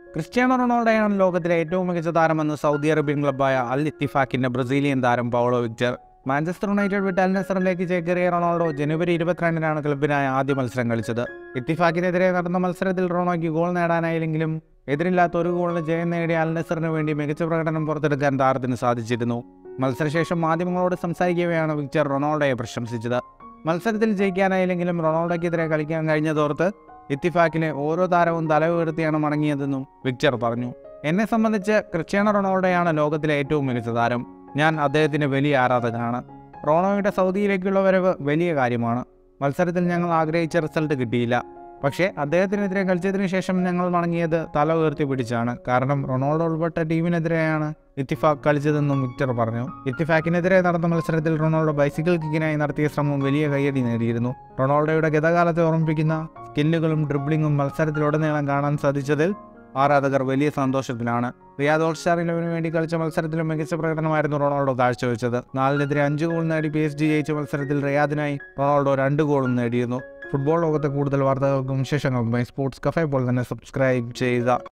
Cristiano റൊണാൾഡോയാണ് ലോകത്തിലെ ഏറ്റവും മികച്ച താരമെന്ന് സൗദി അറേബ്യൻ ക്ലബ്ബായ അൽ ഇത്തിഫാക്കിന്റെ ബ്രസീലിയൻ താരം പൗളോ വിക്ടർ. മാഞ്ചസ്റ്റർ യുണൈറ്റഡ് വിട്ട് അൽ നസറിലേക്ക് ചേക്കേറിയ റൊണാൾഡോ ജനുവരി 22-നാണ് ക്ലബ്ബിനായി ആദ്യ മത്സരം കളിച്ചത്. ഇത്തിഫാക്കിനെതിരെ നടന്ന മത്സരത്തിൽ റൊണോയ്ക്ക് ഗോൾ നേടാനായില്ലെങ്കിലും എതിരില്ലാത്ത ഒരു ഗോളിന് ജയം നേടിയ അൽ നസറിന് വേണ്ടി മികച്ച പ്രകടനം പുറത്തെടുക്കാൻ താരത്തിന് സാധിച്ചിരുന്നു. മത്സരശേഷം മാധ്യമങ്ങളോട് സംസാരിക്കവെയാണ് വിക്ടർ റൊണാൾഡോയെ പ്രശംസിച്ചത്. മത്സരത്തിൽ ജയിക്കാനായില്ലെങ്കിലും റൊണാൾഡോയ്ക്കെതിരെ കളിക്കാൻ കഴിഞ്ഞതോർത്ത് ഇത്തിഫാക്കിലെ ഓരോ താരവും തല ഉയർത്തിയാണ് മടങ്ങിയതെന്നും വിക്ടർ പറഞ്ഞു. എന്നെ സംബന്ധിച്ച് ക്രിസ്ത്യാനോ റൊണാൾഡോയാണ് ലോകത്തിലെ ഏറ്റവും മികച്ച താരം. ഞാൻ അദ്ദേഹത്തിന് വലിയ ആരാധകനാണ്. റോണോയുടെ സൗദിയിലേക്കുള്ള വരവ് വലിയ കാര്യമാണ്. മത്സരത്തിൽ ഞങ്ങൾ ആഗ്രഹിച്ച റിസൾട്ട് കിട്ടിയില്ല. പക്ഷേ അദ്ദേഹത്തിനെതിരെ കളിച്ചതിന് ശേഷം ഞങ്ങൾ മടങ്ങിയത് തല ഉയർത്തി പിടിച്ചാണ്. കാരണം റൊണാൾഡോ ഉൾപ്പെട്ട ടീമിനെതിരെയാണ് ഇത്തിഫാക്ക് കളിച്ചതെന്നും വിക്ടർ പറഞ്ഞു. ഇത്തിഫാക്കിനെതിരെ നടന്ന മത്സരത്തിൽ റൊണാൾഡോ ബൈസിക്കിൾ കിക്കിനായി നടത്തിയ ശ്രമം വലിയ കയ്യടി നേടിയിരുന്നു. റൊണാൾഡോയുടെ ഗതകാലത്തെ ഓർമ്മിപ്പിക്കുന്ന സ്കില്ലുകളും ഡ്രിബ്ലിങ്ങും മത്സരത്തിലുടനീളം കാണാൻ സാധിച്ചതിൽ ആരാധകർ വലിയ സന്തോഷത്തിലാണ്. റിയാദ് ഓൾ സ്റ്റാർ 11 വേണ്ടി കളിച്ച മത്സരത്തിലും മികച്ച പ്രകടനമായിരുന്നു റൊണാൾഡോ കാഴ്ചവെച്ചത്. 4-നെതിരെ 5 ഗോൾ നേടി PSG ജയിച്ച മത്സരത്തിൽ റിയാദിനായി റൊണാൾഡോ 2 ഗോളും നേടിയിരുന്നു. ഫുട്ബോൾ ലോകത്തെ കൂടുതൽ വാർത്തകൾക്കും വിശേഷങ്ങൾക്കുമായി സ്പോർട്സ് കഫേ പോലെ തന്നെ സബ്സ്ക്രൈബ് ചെയ്യുക.